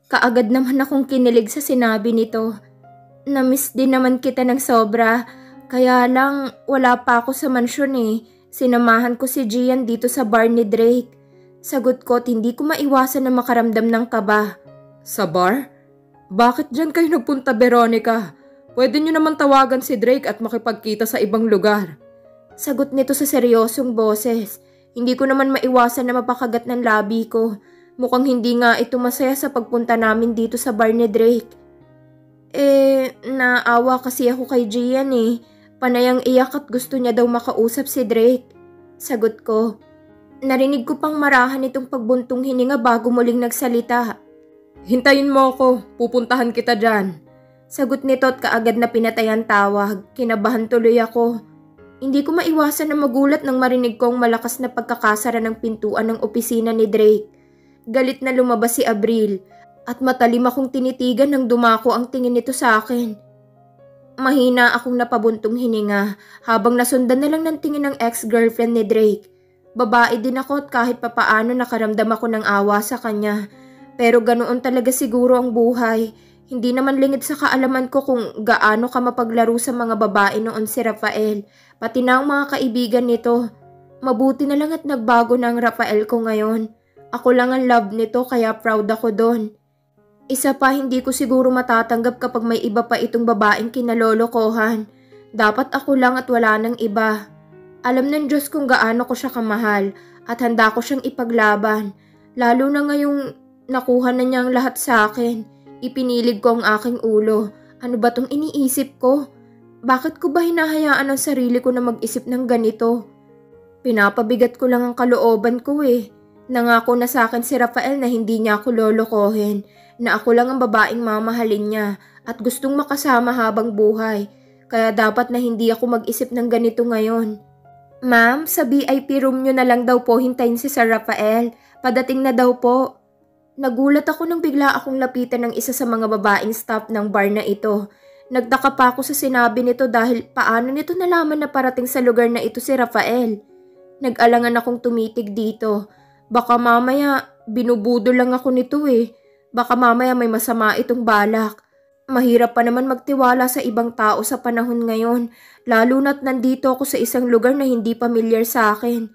Kaagad naman akong kinilig sa sinabi nito. Namiss din naman kita ng sobra, kaya lang wala pa ako sa mansyon eh. Sinamahan ko si Gian dito sa bar ni Drake. Sagot ko at hindi ko maiwasan na makaramdam ng kaba. Sa bar? Bakit dyan kayo nagpunta, Veronica? Pwede nyo naman tawagan si Drake at makipagkita sa ibang lugar. Sagot nito sa seryosong boses. Hindi ko naman maiwasan na mapakagat ng labi ko. Mukhang hindi nga ito masaya sa pagpunta namin dito sa bar ni Drake. Naawa kasi ako kay Gian eh. Panayang iyak at gusto niya daw makausap si Drake. Sagot ko. Narinig ko pang marahan itong pagbuntong hininga bago muling nagsalita. Hintayin mo ako, pupuntahan kita dyan. Sagot nito at kaagad na pinatayan tawag. Kinabahan tuloy ako. Hindi ko maiwasan na magulat nang marinig ko ang malakas na pagkakasara ng pintuan ng opisina ni Drake. Galit na lumabas si Abril at matalim akong tinitigan nang dumako ang tingin nito sa akin. Mahina akong napabuntong hininga habang nasundan na lang ng tingin ng ex-girlfriend ni Drake. Babae din ako at kahit papaano nakaramdam ako ng awa sa kanya. Pero ganoon talaga siguro ang buhay. Hindi naman lingid sa kaalaman ko kung gaano ka mapaglaro sa mga babae noon si Rafael, pati na ang mga kaibigan nito. Mabuti na lang at nagbago na ang Rafael ko ngayon. Ako lang ang love nito kaya proud ako doon. Isa pa hindi ko siguro matatanggap kapag may iba pa itong babaeng kinalolokohan. Dapat ako lang at wala nang iba. Alam ng Diyos kung gaano ko siya kamahal at handa ko siyang ipaglaban. Lalo na ngayong nakuha na niya ang lahat sa akin. Ipinilig ko ang aking ulo. Ano ba tong iniisip ko? Bakit ko ba hinahayaan ang sarili ko na mag-isip ng ganito? Pinapabigat ko lang ang kalooban ko eh. Nangako na sa akin si Rafael na hindi niya ako lolokohin, na ako lang ang babaeng mamahalin niya at gustong makasama habang buhay. Kaya dapat na hindi ako mag-isip ng ganito ngayon. Ma'am, sa VIP room niyo na lang daw po hintayin si Sir Rafael. Padating na daw po. Nagulat ako nang bigla akong lapitan ng isa sa mga babaeng staff ng bar na ito. Nagtaka pa ako sa sinabi nito dahil paano nito nalaman na parating sa lugar na ito si Rafael. Nag-alangan akong tumitig dito. Baka mamaya binubudo lang ako nito eh. Baka mamaya may masama itong balak. Mahirap pa naman magtiwala sa ibang tao sa panahon ngayon, lalo na't nandito ako sa isang lugar na hindi pamilyar sa akin.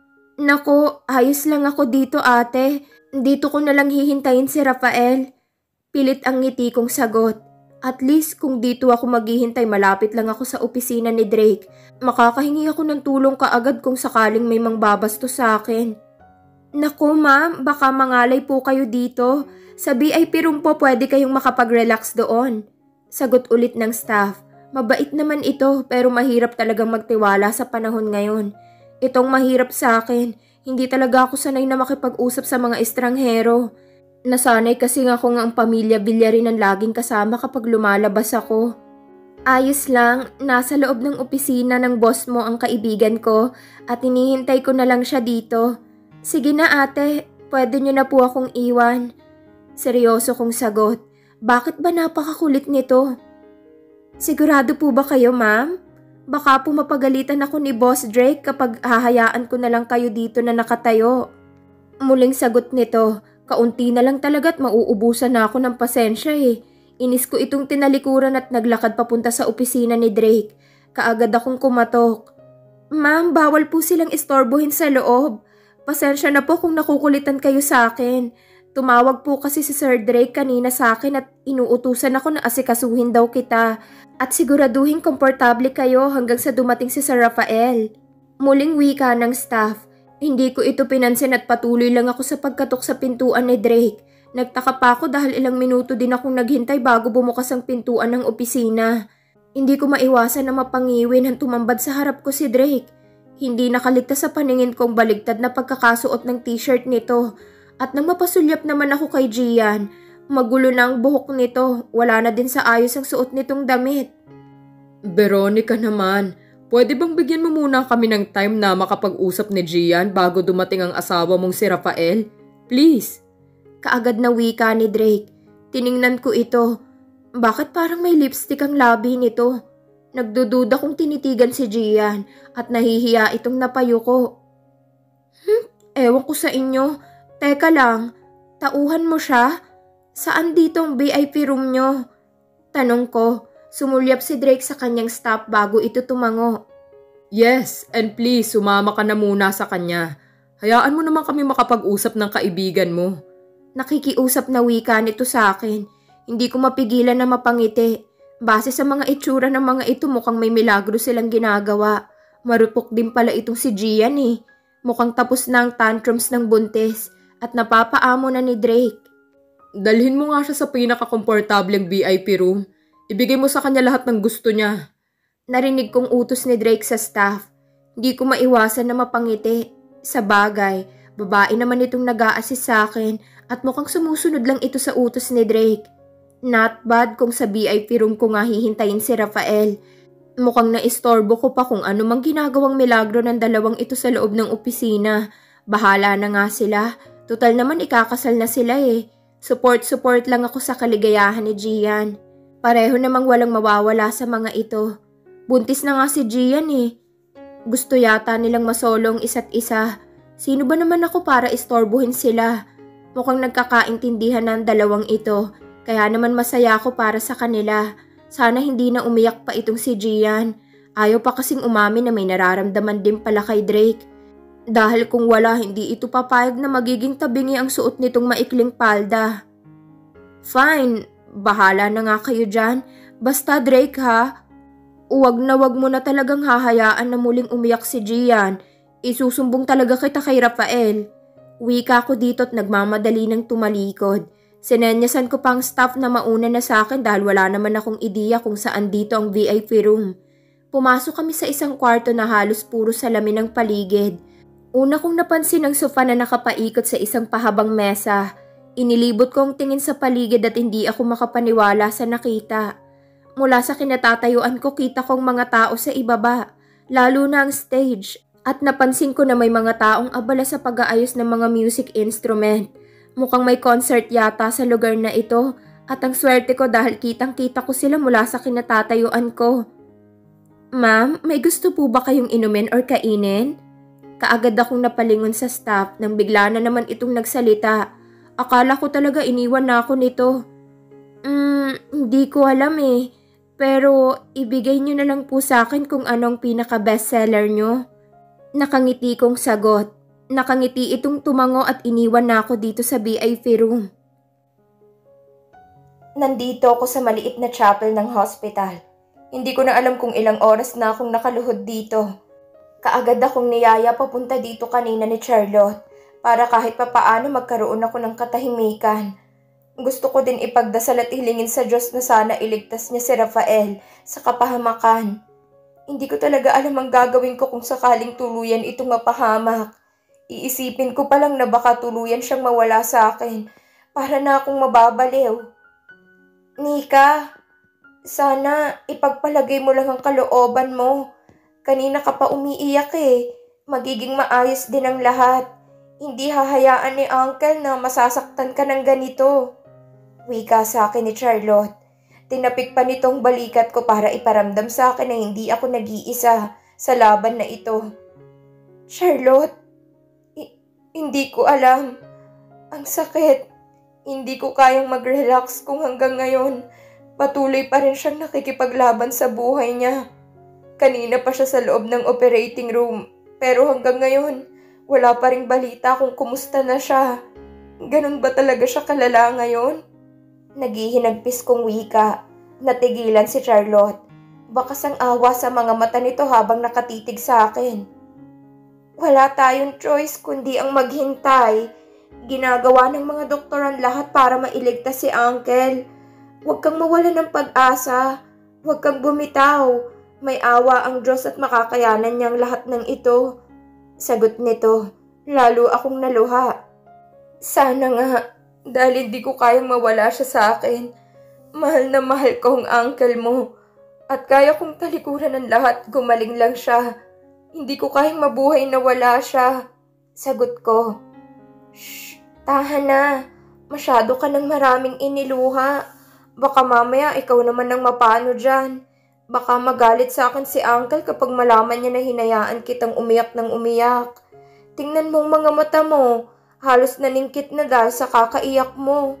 Nako, ayos lang ako dito ate. Dito ko na lang hihintayin si Rafael. Pilit ang ngiti kong sagot. At least kung dito ako maghihintay malapit lang ako sa opisina ni Drake. Makakahingi ako ng tulong kaagad kung sakaling may mangbabastos sa akin. Naku ma'am, baka mangalay po kayo dito. Sa VIP room po pwede kayong makapag-relax doon. Sagot ulit ng staff. Mabait naman ito pero mahirap talagang magtiwala sa panahon ngayon. Itong mahirap sa akin. Hindi talaga ako sanay na makipag-usap sa mga estranghero. Nasanay kasi nga ako nga ang pamilya Villarin ang laging kasama kapag lumalabas ako. Ayos lang, nasa loob ng opisina ng boss mo ang kaibigan ko at hinihintay ko na lang siya dito. Sige na ate, pwede niyo na po akong iwan. Seryoso kong sagot. Bakit ba napakakulit nito? Sigurado po ba kayo ma'am? Baka po mapagalitan ako ni Boss Drake kapag hahayaan ko na lang kayo dito na nakatayo. Muling sagot nito, kaunti na lang talaga at mauubusan na ako ng pasensya eh. Inis ko itong tinalikuran at naglakad papunta sa opisina ni Drake. Kaagad akong kumatok. Ma'am, bawal po silang istorbohin sa loob. Pasensya na po kung nakukulitan kayo sa akin. Tumawag po kasi si Sir Drake kanina sa akin at inuutusan ako na asikasuhin daw kita at siguraduhin komportable kayo hanggang sa dumating si Sir Rafael. Muling wika ng staff. Hindi ko ito pinansin at patuloy lang ako sa pagkatok sa pintuan ni Drake. Nagtaka pa ako dahil ilang minuto din akong naghintay bago bumukas ang pintuan ng opisina. Hindi ko maiwasan na mapangiwin nang tumambad sa harap ko si Drake. Hindi nakaligtas sa paningin kong baligtad na pagkakasuot ng t-shirt nito. At nang mapasulyap naman ako kay Gian, magulo na ang buhok nito. Wala na din sa ayos ang suot nitong damit. Veronica naman, pwede bang bigyan mo muna kami ng time na makapag-usap ni Gian bago dumating ang asawa mong si Rafael? Please. Kaagad na wika ni Drake. Tiningnan ko ito. Bakit parang may lipstick ang labi nito? Nagdududa kong tinitigan si Gian at nahihiya itong napayo ko. Ewan ko sa inyo. Teka lang, tauhan mo siya? Saan dito ang VIP room nyo? Tanong ko. Sumulyap si Drake sa kanyang staff bago ito tumango. Yes, and please, sumama ka na muna sa kanya. Hayaan mo naman kami makapag-usap ng kaibigan mo. Nakikiusap na wika nito sa akin. Hindi ko mapigilan na mapangiti. Base sa mga itsura ng mga ito, mukhang may milagro silang ginagawa. Marupok din pala itong si Gian eh. Mukhang tapos na ang tantrums ng buntis at napapaamo na ni Drake. Dalhin mo nga siya sa pinaka-komportableng VIP room. Ibigay mo sa kanya lahat ng gusto niya. Narinig kong utos ni Drake sa staff. Hindi ko maiwasan na mapangiti. Sa bagay, babae naman itong nag-a-assist sa akin at mukhang sumusunod lang ito sa utos ni Drake. Not bad kung sa VIP room ko nga hihintayin si Rafael. Mukhang naistorbo ko pa kung ano mang ginagawang milagro ng dalawang ito sa loob ng opisina. Bahala na nga sila. Total naman ikakasal na sila eh. Support lang ako sa kaligayahan ni Gian. Pareho namang walang mawawala sa mga ito. Buntis na nga si Gian eh. Gusto yata nilang masolong isa't isa. Sino ba naman ako para istorbohin sila? Mukhang nagkakaintindihan ng dalawang ito. Kaya naman masaya ako para sa kanila. Sana hindi na umiyak pa itong si Gian. Ayaw pa kasing umamin na may nararamdaman din pala kay Drake. Dahil kung wala, hindi ito papayag na magiging tabingi ang suot nitong maikling palda. Fine, bahala na nga kayo dyan. Basta Drake ha. Huwag mo na talagang hahayaan na muling umiyak si Gian. Isusumbong talaga kita kay Rafael. Wika ko dito at nagmamadali ng tumalikod. Sinenyasan ko pang staff na mauna na sa akin dahil wala naman akong ideya kung saan dito ang VIP room. Pumasok kami sa isang kwarto na halos puro salamin ang paligid. Una kong napansin ang sofa na nakapaikot sa isang pahabang mesa. Inilibot ko ang tingin sa paligid at hindi ako makapaniwala sa nakita. Mula sa kinatatayuan ko, kita kong mga tao sa ibaba, lalo na ang stage. At napansin ko na may mga taong abala sa pag-aayos ng mga music instrument. Mukhang may concert yata sa lugar na ito at ang swerte ko dahil kitang-kita ko sila mula sa kinatatayuan ko. Ma'am, may gusto po ba kayong inumin or kainin? Kaagad akong napalingon sa staff nang bigla na naman itong nagsalita. Akala ko talaga iniwan na ako nito. Hindi ko alam eh. Pero ibigay niyo na lang po sa akin kung anong pinaka-bestseller niyo. Nakangiti kong sagot. Nakangiti itong tumango at iniwan na ako dito sa VIP room. Nandito ako sa maliit na chapel ng hospital. Hindi ko na alam kung ilang oras na akong nakaluhod dito. Kaagad akong niyaya papunta dito kanina ni Charlotte para kahit papaano magkaroon ako ng katahimikan. Gusto ko din ipagdasal at hilingin sa Diyos na sana iligtas niya si Rafael sa kapahamakan. Hindi ko talaga alam ang gagawin ko kung sakaling tuluyan itong mapahamak. Iisipin ko pa lang na baka tuluyan siyang mawala sa akin para na akong mababaliw. Nika, sana ipagpalagay mo lang ang kalooban mo. Kanina ka pa umiiyak eh. Magiging maayos din ang lahat. Hindi hahayaan ni Uncle na masasaktan ka ng ganito. Wika sa akin ni Charlotte. Tinapik pa nitong balikat ko para iparamdam sa akin na hindi ako nag-iisa sa laban na ito. Charlotte, hindi ko alam. Ang sakit. Hindi ko kayang mag-relax kung hanggang ngayon patuloy pa rin siyang nakikipaglaban sa buhay niya. Kanina pa siya sa loob ng operating room. Pero hanggang ngayon, wala pa ring balita kung kumusta na siya. Ganun ba talaga siya kalala ngayon? Naghihinagpis kong wika. Natigilan si Charlotte. Bakas ang awa sa mga mata nito habang nakatitig sa akin. Wala tayong choice kundi ang maghintay. Ginagawa ng mga doktor ang lahat para mailigtas si Uncle. Huwag kang mawala ng pag-asa. Huwag kang bumitaw. May awa ang Diyos at makakayanan niyang lahat ng ito. Sagot nito. Lalo akong naluha. Sana nga. Dahil hindi ko kayang mawala siya sa akin. Mahal na mahal ko ang uncle mo. At kaya kong talikuran ng lahat, gumaling lang siya. Hindi ko kayang mabuhay na wala siya. Sagot ko. Shh, tahan na. Masyado ka ng maraming iniluha. Baka mamaya ikaw naman ang mapano dyan. Baka magalit sa akin si uncle kapag malaman niya na hinayaan kitang umiyak ng umiyak. Tingnan mo ang mga mata mo. Halos naningkit na dahil sa kakaiyak mo.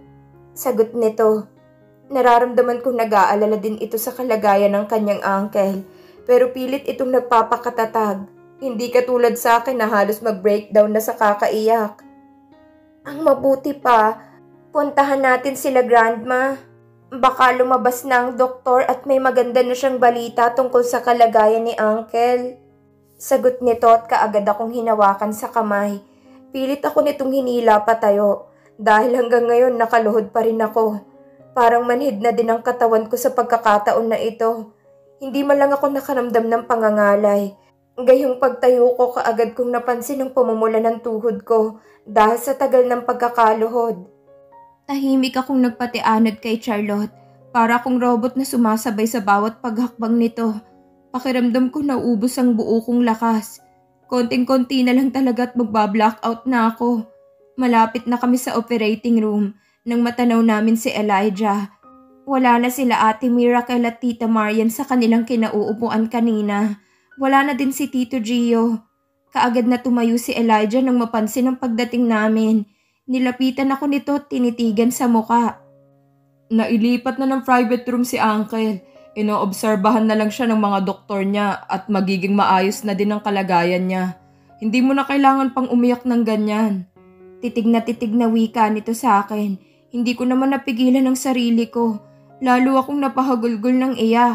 Sagot nito. Nararamdaman kong nag-aalala din ito sa kalagayan ng kanyang uncle, pero pilit itong nagpapakatatag. Hindi katulad sa akin na halos mag-breakdown na sa kakaiyak. Ang mabuti pa, puntahan natin sila grandma. Baka lumabas na ang doktor at may maganda na siyang balita tungkol sa kalagayan ni uncle. Sagot nito at kaagad akong hinawakan sa kamay. Pilit ako nitong hinila patayo dahil hanggang ngayon nakaluhod pa rin ako. Parang manhid na din ang katawan ko sa pagkakataon na ito. Hindi man lang ako nakaramdam ng pangangalay. Gayong pagtayo ko kaagad kong napansin ang pumumula ng tuhod ko dahil sa tagal ng pagkakaluhod. Tahimik akong nagpatianod kay Charlotte para akong robot na sumasabay sa bawat paghakbang nito. Pakiramdam ko nauubos ang buo kong lakas. Konting-konti na lang talaga at magba-blackout na ako. Malapit na kami sa operating room nang matanaw namin si Elijah. Wala na sila Ate Miracle at Tita Marian sa kanilang kinauupuan kanina. Wala na din si Tito Gio. Kaagad na tumayo si Elijah nang mapansin ang pagdating namin. Nilapitan ako nito at tinitigan sa muka. Nailipat na ng private room si Uncle. Inoobserbahan na lang siya ng mga doktor niya at magiging maayos na din ang kalagayan niya. Hindi mo na kailangan pang umiyak ng ganyan. Titig na wika nito sa akin. Hindi ko naman napigilan ang sarili ko. Lalo akong napahagulgol ng iyak.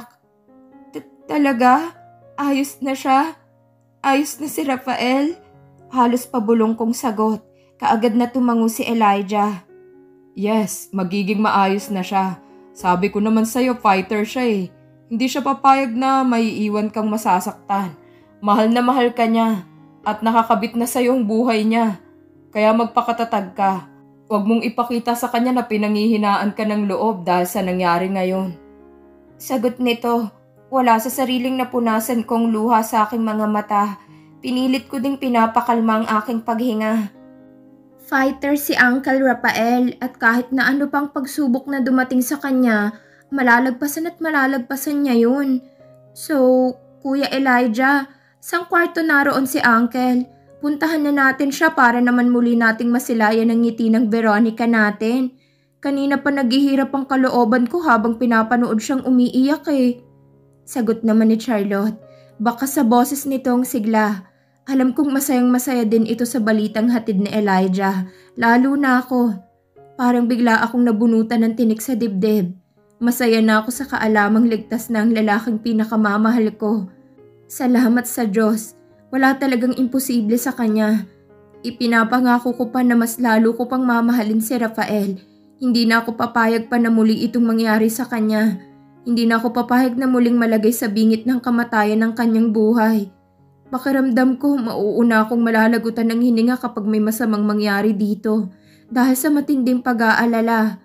Talaga? Ayos na siya? Ayos na si Rafael? Halos pabulong kong sagot. Kaagad na tumango si Elijah. Yes, magiging maayos na siya. Sabi ko naman sa'yo, fighter siya eh. Hindi siya papayag na maiiwan kang masasaktan. Mahal na mahal ka niya at nakakabit na sa'yo ang buhay niya. Kaya magpakatatag ka. Huwag mong ipakita sa kanya na pinanghihinaan ka ng loob dahil sa nangyari ngayon. Sagot nito, wala sa sariling napunasan kong luha sa aking mga mata. Pinilit ko ding pinapakalma ang aking paghinga. Fighter si Uncle Rafael at kahit na ano pang pagsubok na dumating sa kanya, malalagpasan at malalagpasan niya yun. So, Kuya Elijah, sang kwarto naroon si Uncle? Puntahan na natin siya para naman muli nating masilayan ang ngiti ng Veronica natin. Kanina pa naghihirap ang kalooban ko habang pinapanood siyang umiiyak eh. Sagot naman ni Charlotte, baka sa boses nito ang sigla. Alam kong masayang-masaya din ito sa balitang hatid ni Elijah, lalo na ako. Parang bigla akong nabunutan ng tinik sa dibdib. Masaya na ako sa kaalamang ligtas na ang lalaking pinakamamahal ko. Salamat sa Diyos. Wala talagang imposible sa kanya. Ipinapangako ko pa na mas lalo ko pang mamahalin si Rafael. Hindi na ako papayag pa na muli itong mangyari sa kanya. Hindi na ako papayag na muling malagay sa bingit ng kamatayan ng kanyang buhay. Pakiramdam ko mauuna akong malalagutan ng hininga kapag may masamang mangyari dito dahil sa matinding pag-aalala.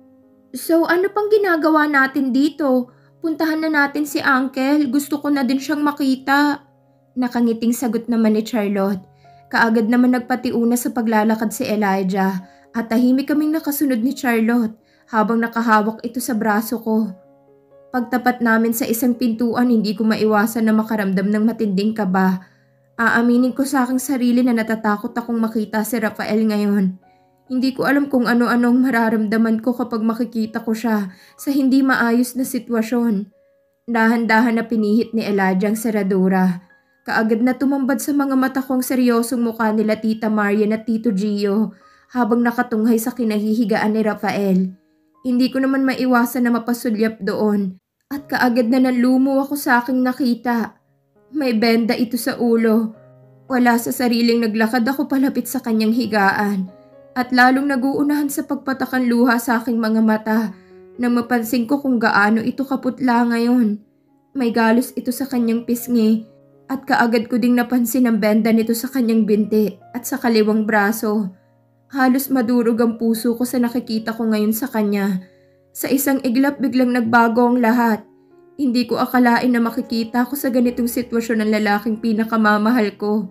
So ano pang ginagawa natin dito? Puntahan na natin si Uncle. Gusto ko na din siyang makita. Nakangiting sagot naman ni Charlotte. Kaagad naman nagpatiuna sa paglalakad si Elijah at tahimik kaming nakasunod ni Charlotte habang nakahawak ito sa braso ko. Pagtapat namin sa isang pintuan, hindi ko maiwasan na makaramdam ng matinding kaba. Aaminin ko sa aking sarili na natatakot akong makita si Rafael ngayon. Hindi ko alam kung ano-anong mararamdaman ko kapag makikita ko siya sa hindi maayos na sitwasyon. Dahan-dahan na pinihit ni Elijah ang seradura. Kaagad na tumambad sa mga mata kong seryosong mukha nila Tita Marian at Tito Gio habang nakatunghay sa kinahihigaan ni Rafael. Hindi ko naman maiwasan na mapasulyap doon at kaagad na nalumo ako sa aking nakita. May benda ito sa ulo. Wala sa sariling naglakad ako palapit sa kanyang higaan at lalong naguunahan sa pagpatakan luha sa aking mga mata nang mapansin ko kung gaano ito kaputla ngayon. May galos ito sa kanyang pisngi. At kaagad ko ding napansin ang benda nito sa kanyang binti at sa kaliwang braso. Halos madurog ang puso ko sa nakikita ko ngayon sa kanya. Sa isang iglap biglang nagbago ang lahat. Hindi ko akalain na makikita ko sa ganitong sitwasyon ang lalaking pinakamamahal ko.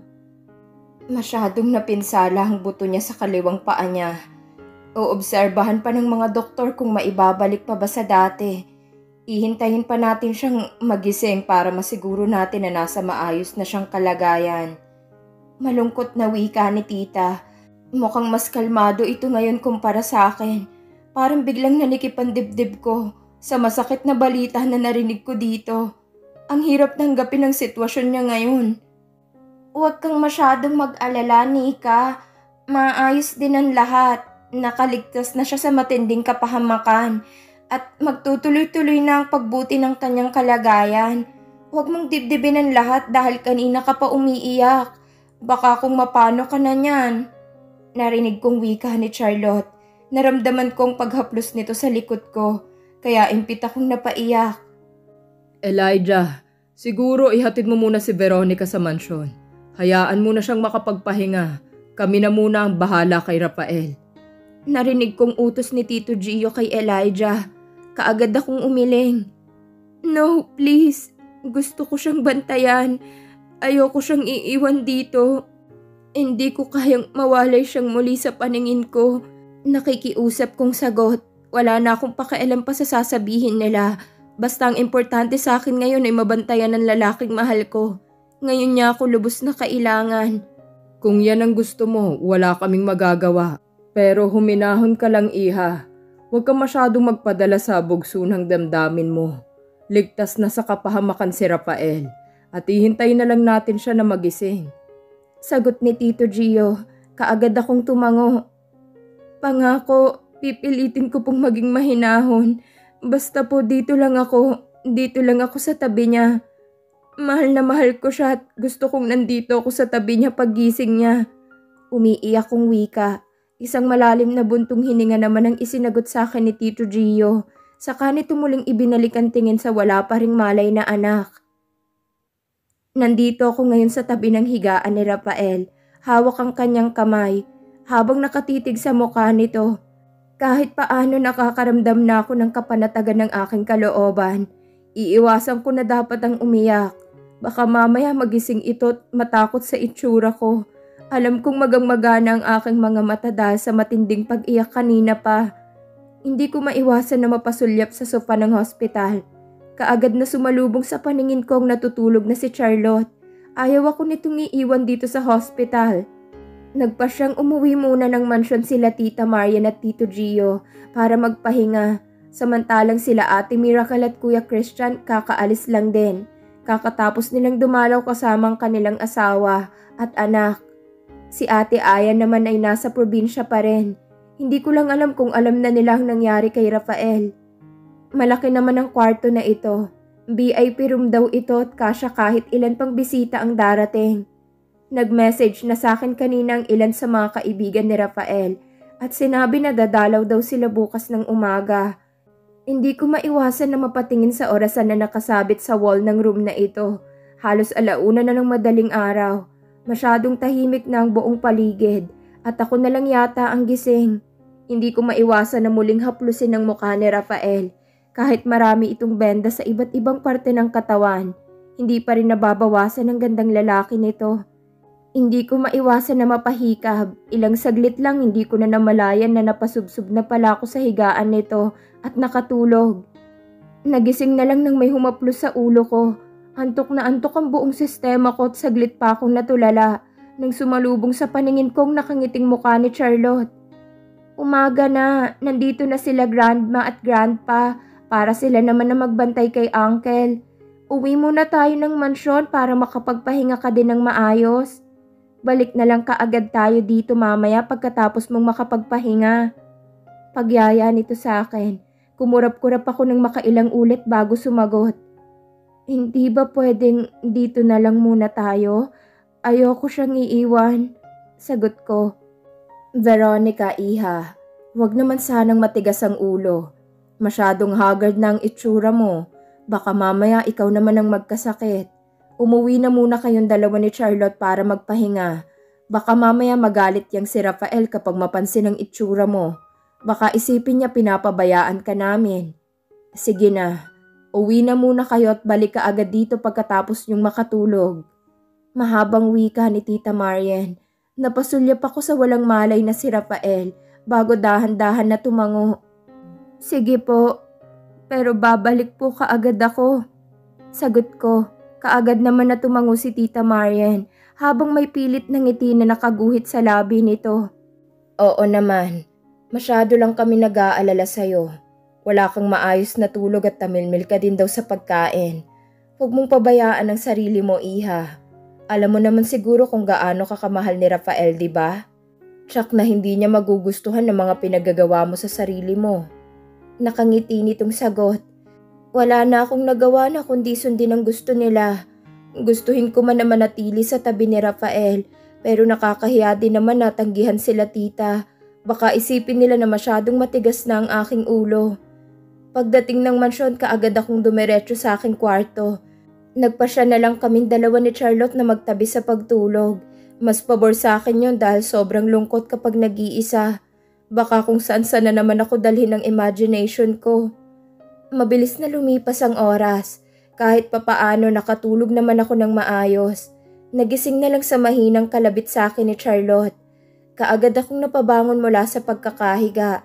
Masyadong napinsala ang buto niya sa kaliwang paa niya. Oobserbahan pa ng mga doktor kung maibabalik pa ba sa dati. Ihintayin pa natin siyang magising para masiguro natin na nasa maayos na siyang kalagayan. Malungkot na wika ni Tita. Mukhang mas kalmado ito ngayon kumpara sa akin. Parang biglang nanikip ang dibdib ko sa masakit na balita na narinig ko dito. Ang hirap tanggapin ang sitwasyon niya ngayon. Huwag kang masyadong mag-alala, Nika. Maayos din ang lahat. Nakaligtas na siya sa matinding kapahamakan at magtutuloy-tuloy na ang pagbuti ng kanyang kalagayan. Huwag mong dibdibin ang lahat dahil kanina ka pa umiiyak. Baka kung mapano ka na niyan. Narinig kong wika ni Charlotte. Naramdaman kong paghaplos nito sa likod ko, kaya impit akong napaiyak. Elijah, siguro ihatid mo muna si Veronica sa mansyon. Hayaan mo na siyang makapagpahinga. Kami na muna ang bahala kay Rafael. Narinig kong utos ni Tito Gio kay Elijah. Kaagad akong umiling. No, please. Gusto ko siyang bantayan. Ayoko siyang iiwan dito. Hindi ko kayang mawalay siyang muli sa paningin ko. Nakikiusap kong sagot. Wala na akong pakialam pa sa sasabihin nila. Basta ang importante sa akin ngayon ay mabantayan ng lalaking mahal ko. Ngayon niya ako lubos na kailangan. Kung yan ang gusto mo, wala kaming magagawa. Pero huminahon ka lang, Iha. Huwag ka masyadong magpadala sa bugso ng damdamin mo. Ligtas na sa kapahamakan si Rafael. At ihintay na lang natin siya na magising. Sagot ni Tito Gio. Kaagad akong tumango. Pangako, pipilitin ko pong maging mahinahon. Basta po dito lang ako sa tabi niya. Mahal na mahal ko siya at gusto kong nandito ako sa tabi niya paggising niya. Umiiyak kong wika. Isang malalim na buntong hininga naman ang isinagot sa akin ni Tito Gio. Saka nito muling ibinalik ang tingin sa wala pa ring malay na anak. Nandito ako ngayon sa tabi ng higaan ni Rafael. Hawak ang kanyang kamay. Habang nakatitig sa mukha nito, kahit paano nakakaramdam na ako ng kapanatagan ng aking kalooban. Iiwasan ko na dapat ang umiyak. Baka mamaya magising ito at matakot sa itsura ko. Alam kong magang-magana ang aking mga mata dahil sa matinding pag-iyak kanina pa. Hindi ko maiwasan na mapasulyap sa sofa ng hospital. Kaagad na sumalubong sa paningin ko ang natutulog na si Charlotte. Ayaw ako nitong iiwan dito sa hospital. Nagpa siyang umuwi muna ng mansyon sila Tita Marian at Tito Gio para magpahinga. Samantalang sila Ate Miracle at Kuya Christian kakaalis lang din. Kakatapos nilang dumalaw kasama ang kanilang asawa at anak. Si Ate Aya naman ay nasa probinsya pa rin. Hindi ko lang alam kung alam na nila ang nangyari kay Rafael. Malaki naman ang kwarto na ito. VIP room daw ito at kasya kahit ilan pang bisita ang darating. Nag-message na sa akin kanina ang ilan sa mga kaibigan ni Rafael at sinabi na dadalaw daw sila bukas ng umaga. Hindi ko maiwasan na mapatingin sa orasan na nakasabit sa wall ng room na ito. Halos alauna na ng madaling araw. Masyadong tahimik na ang buong paligid at ako na lang yata ang gising. Hindi ko maiwasan na muling haplusin ang mukha ni Rafael. Kahit marami itong benda sa iba't ibang parte ng katawan, hindi pa rin nababawasan ang gandang lalaki nito. Hindi ko maiwasan na mapahikab. Ilang saglit lang hindi ko na namalayan na napasubsob na pala ako sa higaan nito at nakatulog. Nagising na lang nang may humaplos sa ulo ko. Antok na antok ang buong sistema ko at saglit pa akong natulala nang sumalubong sa paningin kong nakangiting mukha ni Charlotte. Umaga na, nandito na sila grandma at grandpa para sila naman na magbantay kay uncle. Uwi muna tayo ng mansyon para makapagpahinga ka din ng maayos. Balik na lang kaagad tayo dito mamaya pagkatapos mong makapagpahinga. Pagyaya nito sa akin. Kumurap-kurap ako ng makailang ulit bago sumagot. Hindi ba pwedeng dito na lang muna tayo? Ayoko siyang iiwan. Sagot ko. Veronica, Iha, huwag naman sanang matigas ang ulo. Masyadong haggard na ang itsura mo. Baka mamaya ikaw naman ang magkasakit. Umuwi na muna kayong dalawa ni Charlotte para magpahinga. Baka mamaya magalit yang si Rafael kapag mapansin ang itsura mo. Baka isipin niya pinapabayaan ka namin. Sige na, uwi na muna kayo at balik ka agad dito pagkatapos niyong makatulog. Mahabang wika ni Tita Marian. Napasulyap ako sa walang malay na si Rafael bago dahan-dahan na tumango. Sige po, pero babalik po kaagad ako. Sagot ko. Kaagad naman na tumango si Tita Marian habang may pilit na ngiti na nakaguhit sa labi nito. Oo naman, Masyado lang kami nag-aalala sa'yo. Wala kang maayos na tulog at tamilmil ka din daw sa pagkain. Huwag mong pabayaan ang sarili mo, Iha. Alam mo naman siguro kung gaano ka kamahal ni Rafael, di ba? Tsak na hindi niya magugustuhan ng mga pinagagawa mo sa sarili mo. Nakangiti nitong sagot. Wala na akong nagawa na kundi sundin ang gusto nila. Gustuhin ko man na manatili sa tabi ni Rafael, pero nakakahiya din naman na tanggihan sila tita. Baka isipin nila na masyadong matigas na ang aking ulo. Pagdating ng mansyon, kaagad akong dumiretso sa aking kwarto. Nagpasya na lang kaming dalawa ni Charlotte na magtabi sa pagtulog. Mas pabor sa akin yun dahil sobrang lungkot kapag nag-iisa. Baka kung saan-saan na naman ako dalhin ng imagination ko. Mabilis na lumipas ang oras. Kahit papaano nakatulog naman ako ng maayos. Nagising na lang sa mahinang kalabit sa akin ni Charlotte. Kaagad akong napabangon mula sa pagkakahiga.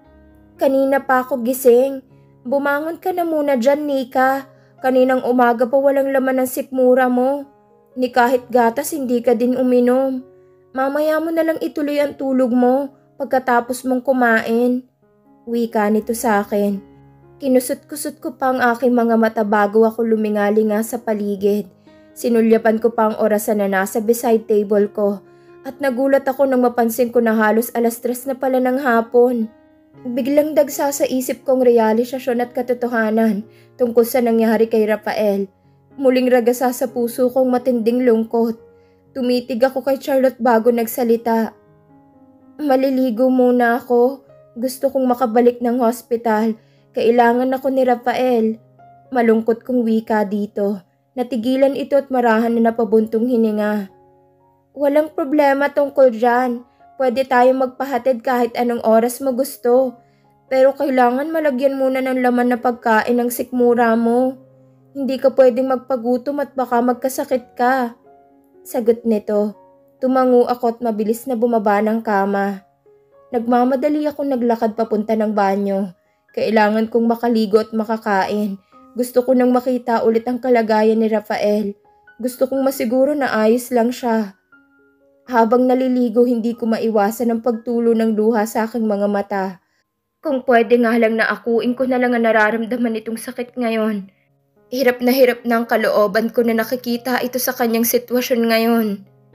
Kanina pa ako gising. Bumangon ka na muna dyan, Nika. Kaninang umaga pa walang laman ng sikmura mo. Ni kahit gatas hindi ka din uminom. Mamaya mo na lang ituloy ang tulog mo pagkatapos mong kumain. Wika nito sa akin. Kinusot-kusot ko pa ang aking mga mata bago ako lumingalinga sa paligid. Sinulyapan ko pa ang orasan na nasa beside table ko. At nagulat ako nang mapansin ko na halos 3:00 na pala ng hapon. Biglang dagsa sa isip kong realisasyon at katotohanan tungkol sa nangyari kay Rafael. Muling ragasa sa puso kong matinding lungkot. Tumitig ako kay Charlotte bago nagsalita. Maliligo muna ako. Gusto kong makabalik ng hospital. Kailangan ako ni Rafael. Malungkot kong wika dito. Natigilan ito at marahan na napabuntong hininga. Walang problema tungkol dyan. Pwede tayong magpahatid kahit anong oras mo gusto. Pero kailangan malagyan muna ng laman na pagkain ng sikmura mo. Hindi ka pwedeng magpagutom at baka magkasakit ka. Sagot nito. Tumango ako at mabilis na bumaba ng kama. Nagmamadali ako naglakad papunta ng banyo. Kailangan kong makaligo at makakain. Gusto ko nang makita ulit ang kalagayan ni Rafael. Gusto kong masiguro na ayos lang siya. Habang naliligo, hindi ko maiwasan ang pagtulo ng luha sa aking mga mata. Kung pwede nga lang na akuin ko na lang ang nararamdaman nitong sakit ngayon. Hirap na ang kalooban ko na nakikita ito sa kanyang sitwasyon ngayon.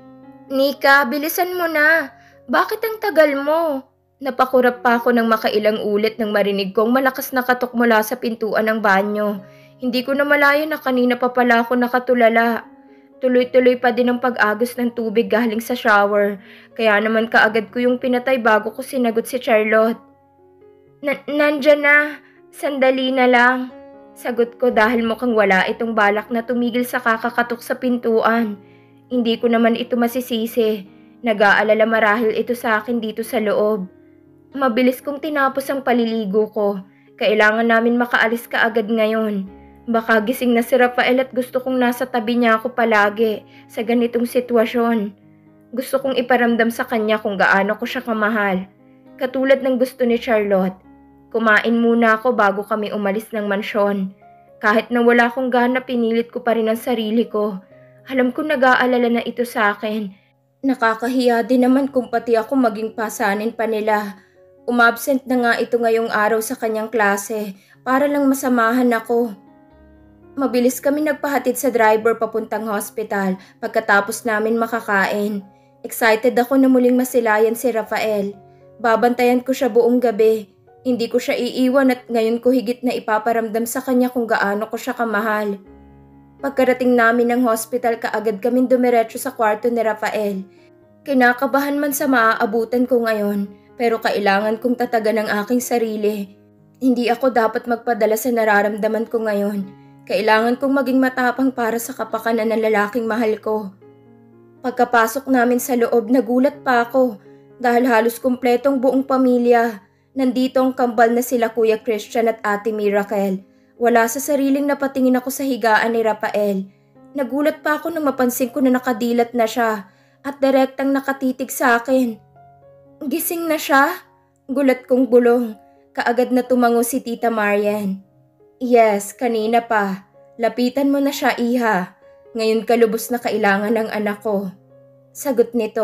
Nika, bilisan mo na. Bakit ang tagal mo? Napakurap pa ako ng makailang ulit nang marinig kong malakas na katok mula sa pintuan ng banyo. Hindi ko na malayo na kanina pa pala ako nakatulala. Tuloy-tuloy pa din ang pag-agos ng tubig galing sa shower. Kaya naman kaagad ko yung pinatay bago ko sinagot si Charlotte. Nandyan na. Sandali na lang. Sagot ko dahil mukhang wala itong balak na tumigil sa kakakatok sa pintuan. Hindi ko naman ito masisisi. Nag-aalala marahil ito sa akin dito sa loob. Mabilis kong tinapos ang paliligo ko. Kailangan namin makaalis kaagad ngayon. Baka gising na si Rafael at gusto kong nasa tabi niya ako palagi sa ganitong sitwasyon. Gusto kong iparamdam sa kanya kung gaano ko siya kamahal. Katulad ng gusto ni Charlotte. Kumain muna ako bago kami umalis ng mansyon. Kahit na wala akong gana, pinilit ko pa rin ang sarili ko. Alam ko nag-aalala na ito sa akin. Nakakahiya din naman kung pati ako maging pasanin pa nila. Umabsent na nga ito ngayong araw sa kanyang klase para lang masamahan ako. Mabilis kami nagpahatid sa driver papuntang hospital pagkatapos namin makakain. Excited ako na muling masilayan si Rafael. Babantayan ko siya buong gabi. Hindi ko siya iiwan at ngayon ko higit na ipaparamdam sa kanya kung gaano ko siya kamahal. Pagkarating namin ng hospital, kaagad kaming dumiretso sa kwarto ni Rafael. Kinakabahan man sa maaabutan ko ngayon, pero kailangan kong tatagan ang aking sarili. Hindi ako dapat magpadala sa nararamdaman ko ngayon. Kailangan kong maging matapang para sa kapakanan ng lalaking mahal ko. Pagkapasok namin sa loob, nagulat pa ako dahil halos kumpletong buong pamilya. Nandito ang kambal na sila Kuya Christian at Ate Miracle. Wala sa sariling napatingin ako sa higaan ni Rafael. Nagulat pa ako nang mapansin ko na nakadilat na siya at direktang nakatitig sa akin. Gising na siya? Gulat kong bulong. Kaagad na tumango si Tita Marian. Yes, kanina pa. Lapitan mo na siya, Iha. Ngayon ka lubos na kailangan ng anak ko. Sagot nito.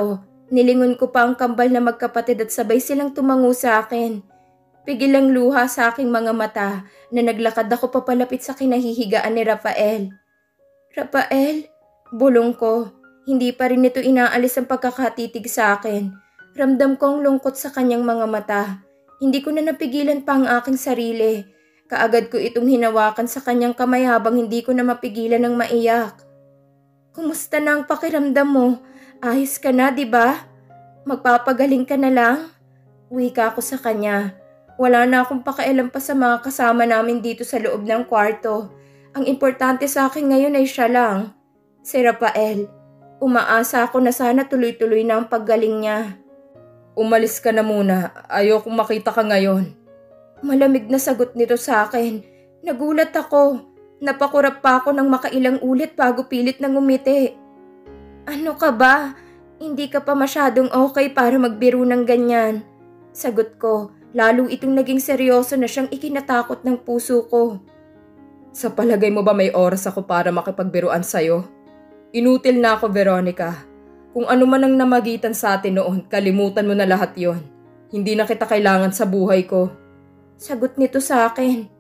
Nilingon ko pa ang kambal na magkapatid at sabay silang tumango sa akin. Pigil ang luha sa aking mga mata na naglakad ako papalapit sa kinahihigaan ni Rafael. Rafael? Bulong ko. Hindi pa rin ito inaalis ang pagkakatitig sa akin. Ramdam ko ang lungkot sa kanyang mga mata. Hindi ko na napigilan pa ang aking sarili. Kaagad ko itong hinawakan sa kanyang kamay habang hindi ko na mapigilan ng maiyak. Kumusta na ang pakiramdam mo? Ayos ka na, di ba? Magpapagaling ka na lang? Wika ko sa kanya. Wala na akong pakialam pa sa mga kasama namin dito sa loob ng kwarto. Ang importante sa akin ngayon ay siya lang. Si Rafael. Umaasa ako na sana tuloy-tuloy na ang paggaling niya. Umalis ka na muna. Ayokong makita ka ngayon. Malamig na sagot nito sa akin. Nagulat ako. Napakurap pa ako ng makailang ulit bago pilit na ngumiti. Ano ka ba? Hindi ka pa masyadong okay para magbiro ng ganyan. Sagot ko, lalo itong naging seryoso na siyang ikinatakot ng puso ko. Sa palagay mo ba may oras ako para makipagbiruan sa'yo? Inutil na ako, Veronica. Kung ano man ang namagitan sa atin noon, kalimutan mo na lahat yon. Hindi na kita kailangan sa buhay ko. Sagot nito sa akin.